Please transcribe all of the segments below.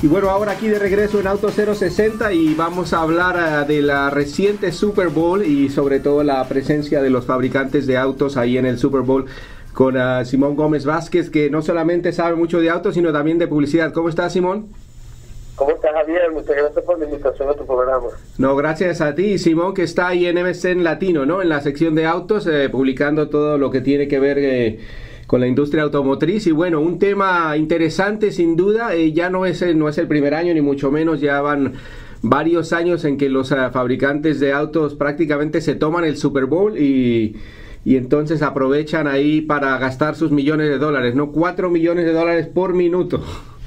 Y bueno, ahora aquí de regreso en Auto 060 y vamos a hablar de la reciente Super Bowl y sobre todo la presencia de los fabricantes de autos ahí en el Super Bowl con Simón Gómez Vázquez, que no solamente sabe mucho de autos, sino también de publicidad. ¿Cómo estás, Simón? ¿Cómo estás, Javier? Muchas gracias por la invitación a tu programa. No, gracias a ti, Simón, que está ahí en MSN Latino, ¿no? En la sección de autos, publicando todo lo que tiene que ver con la industria automotriz. Y bueno, un tema interesante sin duda. Ya no es el primer año, ni mucho menos. Ya van varios años en que los fabricantes de autos prácticamente se toman el Super Bowl y entonces aprovechan ahí para gastar sus millones de dólares, ¿no? 4 millones de dólares por minuto.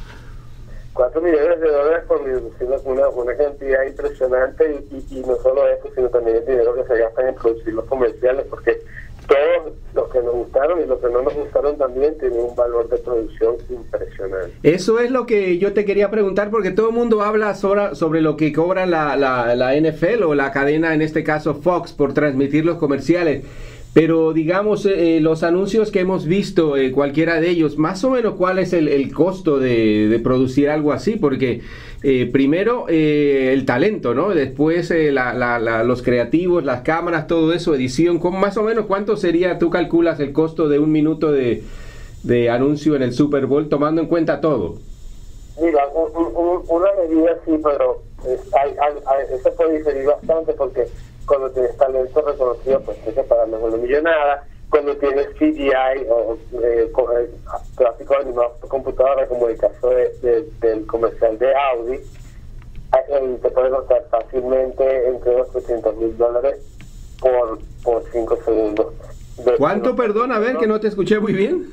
4 millones de dólares por minuto, una cantidad impresionante, y no solo eso, sino también el dinero que se gasta en producir los comerciales, porque todos los que nos gustaron y los que no nos gustaron también tienen un valor de producción impresionante. Eso es lo que yo te quería preguntar, porque todo el mundo habla sobre lo que cobra la NFL o la cadena, en este caso Fox, por transmitir los comerciales. Pero digamos, los anuncios que hemos visto, cualquiera de ellos, más o menos cuál es el costo de producir algo así, porque primero el talento, ¿no? Después los creativos, las cámaras, todo eso, edición, más o menos cuánto sería, tú calculas el costo de un minuto de anuncio en el Super Bowl, tomando en cuenta todo. Mira, una medida sí, pero eso puede diferir bastante, porque cuando tienes talento reconocido, pues tienes que pagarles una millonada. Cuando tienes CGI o gráficos animados por computadora, como el caso del comercial de Audi, te puede costar fácilmente entre los $300,000 por 5 segundos. ¿Cuánto? Perdón, a ver, que no te escuché muy bien.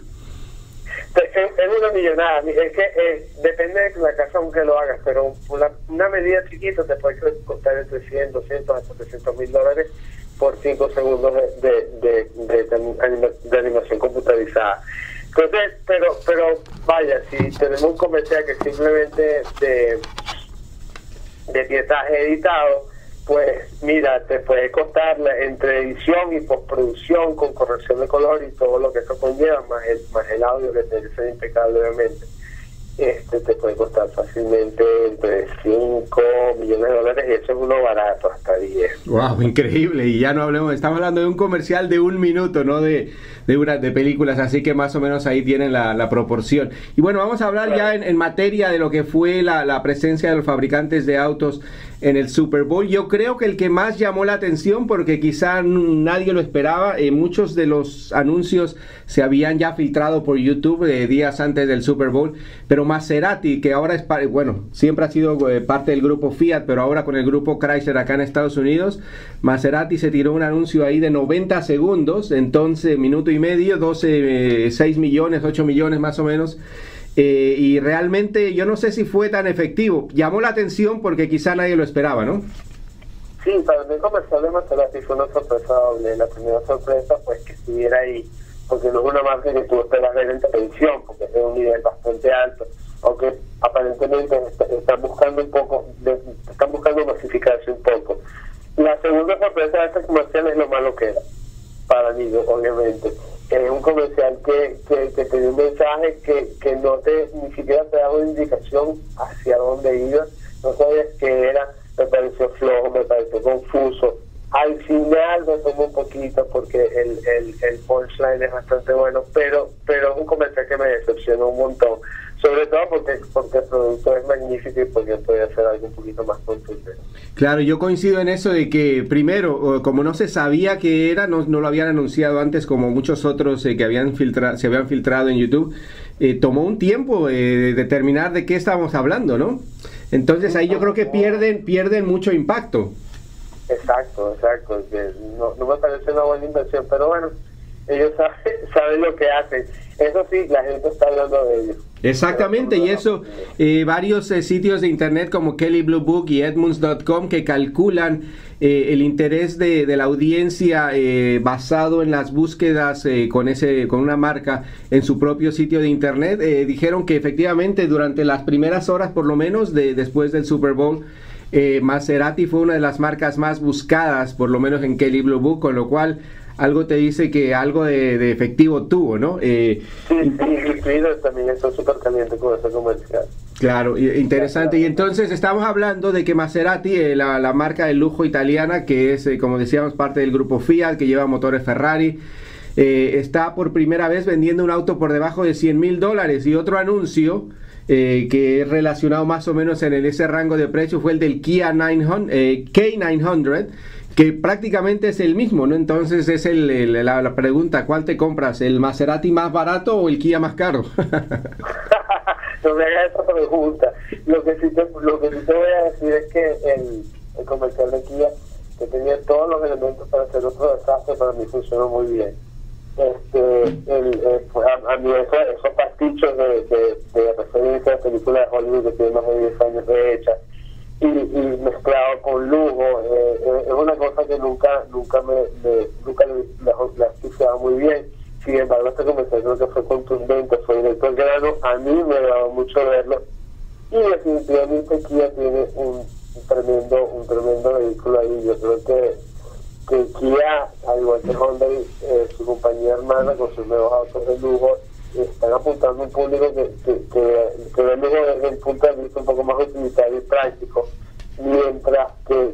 Es una millonada. Es que depende de la casa con que lo hagas, pero una medida chiquita te puede costar entre 100, 200 hasta $300,000 por 5 segundos de animación computarizada. Entonces, pero vaya, si tenemos un comercial que simplemente de pietaje editado, pues mira, te puede costar entre edición y postproducción con corrección de color y todo lo que eso conlleva, más el audio, que tiene que ser impecable, obviamente. Te puede costar fácilmente entre 5 millones de dólares, y eso es uno barato, hasta 10. Wow, increíble. Y ya no hablemos, estamos hablando de un comercial de un minuto, no de películas, así que más o menos ahí tienen la proporción. Y bueno, vamos a hablar ya en materia de lo que fue la presencia de los fabricantes de autos en el Super Bowl. Yo creo que el que más llamó la atención, porque quizá nadie lo esperaba, muchos de los anuncios se habían ya filtrado por YouTube días antes del Super Bowl, pero Maserati, que ahora es siempre ha sido parte del grupo Fiat, pero ahora con el grupo Chrysler acá en Estados Unidos, Maserati se tiró un anuncio ahí de 90 segundos, entonces minuto y medio, 6 millones, 8 millones más o menos. Y realmente yo no sé si fue tan efectivo. Llamó la atención porque quizá nadie lo esperaba, ¿no? Sí, para mí el comercial de Maserati fue una sorpresa doble. La primera sorpresa, pues, que estuviera ahí, porque no es una marca que tú esperas ver en televisión, porque es de un nivel bastante alto, aunque aparentemente están buscando masificarse un poco. La segunda sorpresa de este comercial es lo malo que era, para mí, obviamente. Es un comercial que te dio un mensaje que ni siquiera te daba una indicación hacia dónde iba, no sabías qué era. Me pareció flojo, me pareció confuso. Al final me tomó un poquito, porque el punchline es bastante bueno, pero es un comercial que me decepcionó un montón, sobre todo porque el producto es magnífico y porque podía hacer algo un poquito más contundente. Claro, yo coincido en eso de que primero, como no se sabía qué era, no lo habían anunciado antes como muchos otros que se habían filtrado en YouTube, tomó un tiempo determinar de qué estábamos hablando, ¿no? Entonces ahí yo creo que pierden mucho impacto. Exacto, no me parece una buena inversión, pero bueno, ellos saben lo que hacen. Eso sí, la gente está hablando de ellos. Exactamente, y eso, varios sitios de internet como Kelley Blue Book y Edmunds.com que calculan el interés de la audiencia basado en las búsquedas con una marca en su propio sitio de internet, dijeron que efectivamente durante las primeras horas, por lo menos, después del Super Bowl, Maserati fue una de las marcas más buscadas, por lo menos en Kelley Blue Book, con lo cual algo te dice que algo de efectivo tuvo, ¿no? Sí, Twitter también está súper caliente con ese comercial. Claro, interesante. Y entonces estamos hablando de que Maserati, la marca de lujo italiana, que es, como decíamos, parte del grupo Fiat, que lleva motores Ferrari, está por primera vez vendiendo un auto por debajo de $100,000. Y otro anuncio que es relacionado más o menos en ese rango de precio fue el del Kia K900, que prácticamente es el mismo, ¿no? Entonces es la pregunta, ¿cuál te compras? ¿El Maserati más barato o el Kia más caro? No me hagas esa pregunta. Lo que sí te voy a decir es que el comercial de Kia, que tenía todos los elementos para hacer otro desastre, para mí funcionó muy bien. A mí esos pastichos de referencia a películas de Hollywood que tienen más de 10 años de hechas y mezclado con lujo, es una cosa que nunca le asociaba muy bien. Sin embargo, este comercial creo que fue contundente, fue directo al grano. A mí me agradó mucho verlo, y definitivamente Kia tiene un tremendo vehículo ahí. Yo creo que Kia, al igual que Honda, su compañía hermana, con sus nuevos autos de lujo, están apuntando a un público que ve lujo desde el punto de vista un poco más utilitario y práctico, mientras que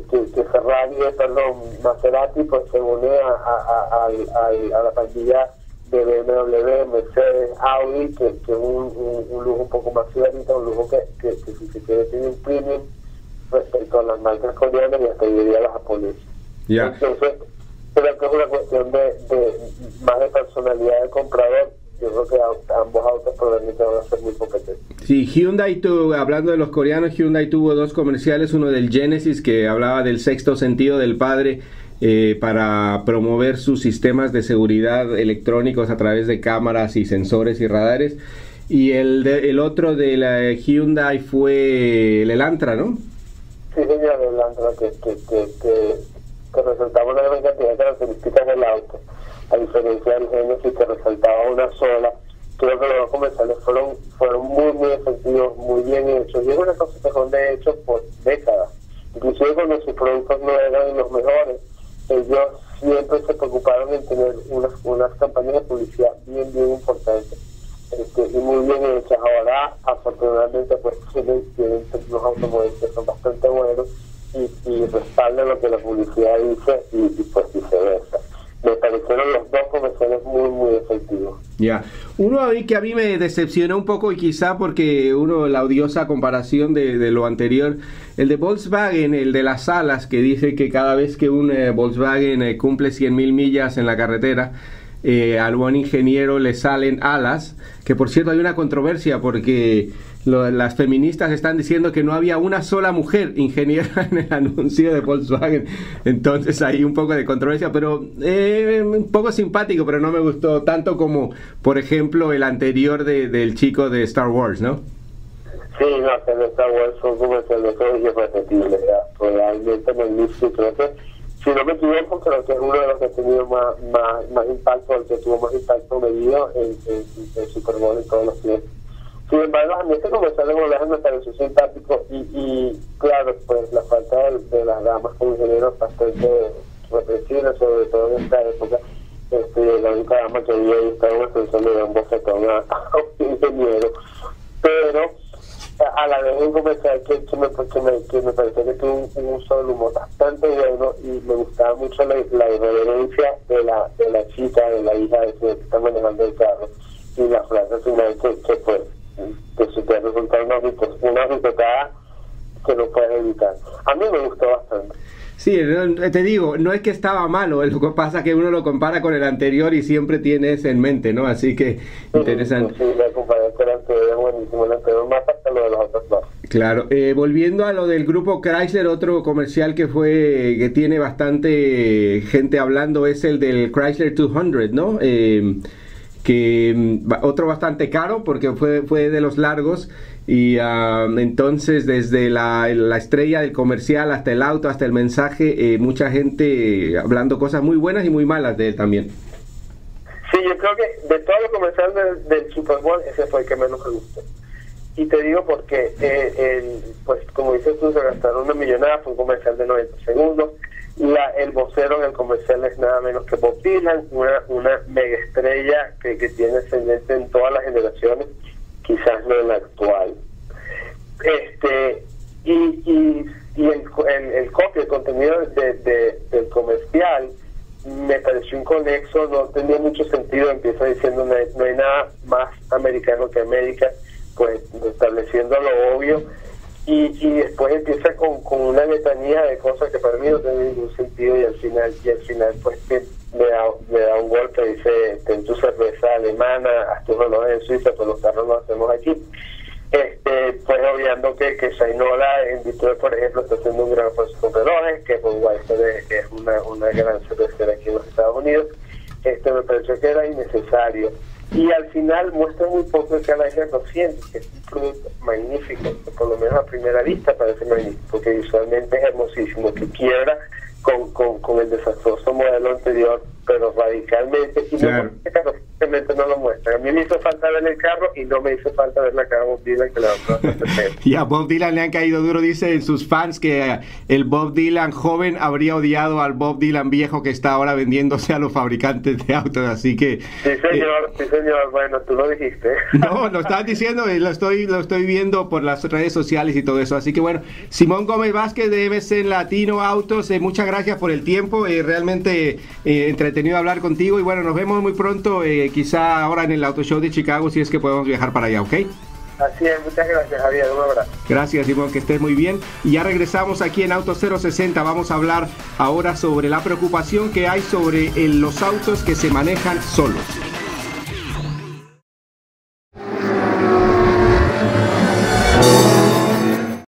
Maserati pues se une a la pandilla de BMW, Mercedes, Audi, que es un lujo un poco más fiorita, un lujo que si se quiere tiene un premium respecto a las marcas coreanas y hasta diría las japonesas. Yeah. Entonces, creo que es una cuestión de más de personalidad del comprador. Yo creo que ambos autos probablemente van a ser muy competentes. Sí, Hyundai hablando de los coreanos, Hyundai tuvo dos comerciales, uno del Genesis que hablaba del sexto sentido del padre, para promover sus sistemas de seguridad electrónicos a través de cámaras y sensores y radares, y el otro de la Hyundai fue el Elantra, ¿no? Sí, señor, el Elantra, que resaltaba una gran cantidad de características del auto, a diferencia del Genesis, que resaltaba una sola. Creo que los dos comerciales fueron muy efectivos, muy bien hechos, y es una cosa que son de hecho por décadas. Inclusive cuando sus productos no eran los mejores, ellos siempre se preocuparon en tener unas campañas de publicidad bien importantes, y muy bien hechas. Ahora, afortunadamente, pues tienen unos automóviles que son bastante buenos y respaldan lo que la publicidad dice, y pues viceversa. Me parecieron los dos comerciales muy efectivos. Ya, uno que a mí me decepcionó un poco, y quizá porque la odiosa comparación de lo anterior, el de Volkswagen, el de las alas, que dice que cada vez que un Volkswagen cumple 100,000 millas en la carretera, al buen ingeniero le salen alas, que por cierto hay una controversia porque las feministas están diciendo que no había una sola mujer ingeniera en el anuncio de Volkswagen, entonces hay un poco de controversia, pero un poco simpático, pero no me gustó tanto como, por ejemplo, el anterior del chico de Star Wars, ¿no? Sí, no, que el Star Wars fue un comercial de todo y irrepetible, realmente magnífico. Creo que, si no me equivoco, creo que es uno de los que ha tenido más impacto, el que tuvo más impacto medido en Super Bowl en todos los tiempos. Sin embargo, a mí este comercial de Volkswagen me pareció simpático, y claro, pues la falta de las damas con ingenieros bastante represiva, sobre todo en esta época. La única dama que había ahí estaba en una función de dar un bofetón a un ingeniero, pero a la vez un comercial que me pareció que tuvo un uso del humor bastante bueno, y me gustaba mucho la irreverencia de la chica, de la hija de que está manejando el carro, y la frase final que se te resulta una ricotada que no puedes evitar. A mí me gustó bastante. Sí, te digo, no es que estaba malo, lo que pasa es que uno lo compara con el anterior y siempre tiene eso en mente, ¿no? Así que interesante. Sí, la comparación con el anterior es buenísimo, el anterior más hasta lo de los otros dos. Claro, volviendo a lo del grupo Chrysler, otro comercial que tiene bastante gente hablando es el del Chrysler 200, ¿no? Que otro bastante caro porque fue de los largos, y entonces desde la estrella del comercial hasta el auto, hasta el mensaje, mucha gente hablando cosas muy buenas y muy malas de él también. Sí, yo creo que de todos los comerciales del Super Bowl, ese fue el que menos me gustó. Y te digo porque, pues como dices tú, se gastaron una millonada, fue un comercial de 90 segundos. El vocero en el comercial es nada menos que Bob Dylan, una mega estrella que tiene ascendencia en todas las generaciones, quizás no en la actual. el copy, el contenido del comercial me pareció inconexo, no tenía mucho sentido. Empieza diciendo no hay nada más americano que América, pues estableciendo lo obvio, y después empieza con una letanía de cosas que para mí no tienen ningún sentido, y al final pues que me da un golpe, dice: ten tu cerveza alemana, haz tus relojes en Suiza, pues los carros los hacemos aquí. Pues obviando que Shinola en Detroit, por ejemplo, está haciendo un gran esfuerzo con relojes, que Budweiser es una gran cervecera aquí en los Estados Unidos. Me pareció que era innecesario, y al final muestra muy poco de Challenger 200, que es un producto magnífico, que por lo menos a primera vista parece magnífico, porque visualmente es hermosísimo, que quiebra con el desastroso modelo anterior, pero radicalmente, y claro. Simplemente no lo muestra. A mí me hizo falta ver el carro, y no me hizo falta ver la cara de Bob Dylan, que le va a Y a Bob Dylan le han caído duro, dicen sus fans, que el Bob Dylan joven habría odiado al Bob Dylan viejo que está ahora vendiéndose a los fabricantes de autos, así que... Sí, señor, bueno, tú lo dijiste. No, lo estás diciendo, lo estoy viendo por las redes sociales y todo eso, así que bueno, Simón Gómez Vázquez de MSC Latino Autos, muchas gracias por el tiempo, realmente entretenido hablar contigo, y bueno, nos vemos muy pronto, quizá ahora en el Auto Show de Chicago, si es que podemos viajar para allá, ¿ok? Así es, muchas gracias, Javier, un abrazo. Gracias, Simón, que estés muy bien. Y ya regresamos aquí en Auto 060. Vamos a hablar ahora sobre la preocupación que hay sobre los autos que se manejan solos.